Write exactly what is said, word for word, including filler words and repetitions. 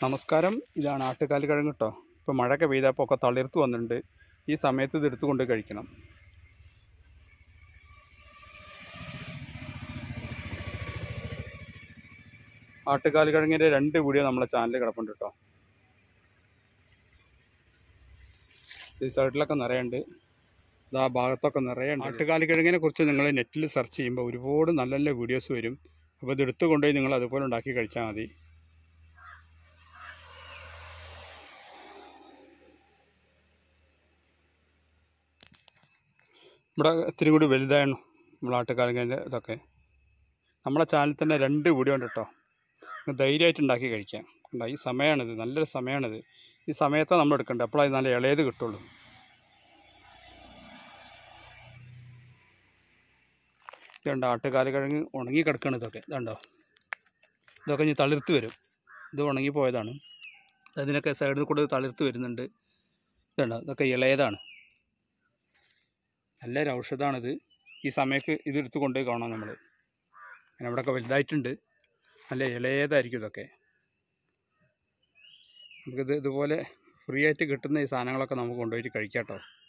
നമസ്കാരം. ഇതാണ് ആട്ടുകാൽ കിഴങ്ങ് കേട്ടോ. ഇപ്പോൾ മഴയൊക്കെ പെയ്തപ്പോൾ ഒക്കെ തളിർത്ത് വന്നിട്ടുണ്ട്. ഈ സമയത്ത് ഇത് എടുത്തു കൊണ്ട് കഴിക്കണം. ആട്ടുകാൽ കിഴങ്ങിൻ്റെ രണ്ട് വീഡിയോ നമ്മളെ ചാനലിൽ കിടപ്പുണ്ട് കേട്ടോ. ഈ സൈഡിലൊക്കെ നിറയുണ്ട്, ആ ഭാഗത്തൊക്കെ നിറയുണ്ട്. ആട്ടുകാൽ കിഴങ്ങിനെ കുറിച്ച് നിങ്ങൾ നെറ്റിൽ സെർച്ച് ചെയ്യുമ്പോൾ ഒരുപാട് നല്ല നല്ല വീഡിയോസ് വരും. അപ്പോൾ ഇത് എടുത്തു കൊണ്ടുപോയി നിങ്ങൾ അതുപോലെ ഉണ്ടാക്കി കഴിച്ചാൽ മതി. ഇവിടെ ഇത്തിരി കൂടി വലുതായിരുന്നു നമ്മൾ ആട്ടുകാലിൻ്റെ ഇതൊക്കെ. നമ്മളെ ചാനലിൽ തന്നെ രണ്ട് വീഡിയോ ഉണ്ട് കേട്ടോ. ധൈര്യമായിട്ട് ഉണ്ടാക്കി കഴിക്കാം. കണ്ടോ, ഈ സമയമാണിത്, നല്ലൊരു സമയമാണിത്. ഈ സമയത്താണ് നമ്മൾ എടുക്കേണ്ടത്, അപ്പോഴത് നല്ല ഇളയത് കിട്ടുള്ളൂ. ഇതുണ്ട് ആട്ടുകാൽ കിഴങ്ങ് ഉണങ്ങി കിടക്കണം. ഇതൊക്കെ ഇതുണ്ടോ, ഇതൊക്കെ ഇനി തളിർത്ത് വരും. ഇത് ഉണങ്ങിപ്പോയതാണ്. അതിനൊക്കെ സൈഡിൽ കൂടെ തളിർത്ത് വരുന്നുണ്ട്. ഇതുണ്ടോ, ഇതൊക്കെ ഇളയതാണ്. നല്ലൊരു ഔഷധമാണിത്. ഈ സമയത്ത് ഇത് എടുത്ത് കൊണ്ടുപോയി കാണാം നമ്മൾ. അങ്ങനെ ഇവിടെയൊക്കെ വലുതായിട്ടുണ്ട്, നല്ല ഇളയതായിരിക്കും ഇതൊക്കെ. നമുക്കിത് ഇതുപോലെ ഫ്രീ ആയിട്ട് കിട്ടുന്ന ഈ സാധനങ്ങളൊക്കെ നമുക്ക് കൊണ്ടുപോയിട്ട് കഴിക്കാം കേട്ടോ.